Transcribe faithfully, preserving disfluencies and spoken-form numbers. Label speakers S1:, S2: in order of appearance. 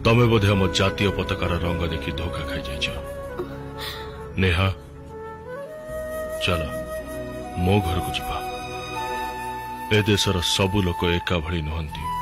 S1: तमे बोधे आम जातीय पताकार रंग देखी धोखा खाई जाइछ। नेहा चलो मो घर को जीवा। ए देशर सबु लोक एका भली नुहंती।